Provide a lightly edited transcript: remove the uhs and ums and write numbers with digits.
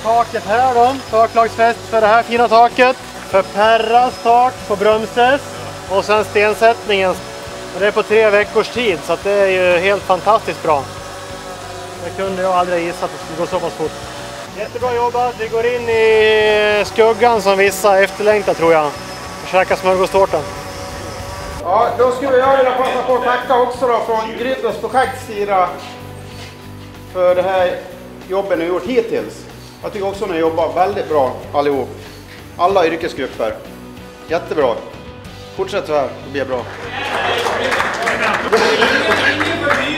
taket här då. Taklagsfäst för det här fina taket. För Perras tak på Brömses. Och sen stensättningen. Och det är på 3 veckors tid så att det är ju helt fantastiskt bra. Det kunde jag aldrig gissa att det skulle gå så pass fort. Jättebra jobbat. Vi går in i skuggan som vissa efterlängtar tror jag. Och käkar smörgåstårtan. Ja, då skulle jag vilja passa på att tacka också då från Grytens projektsida för det här jobbet ni har gjort hittills. Jag tycker också att ni jobbar väldigt bra allihop. Alla yrkesgrupper. Jättebra. Fortsätt så här, det blir bra.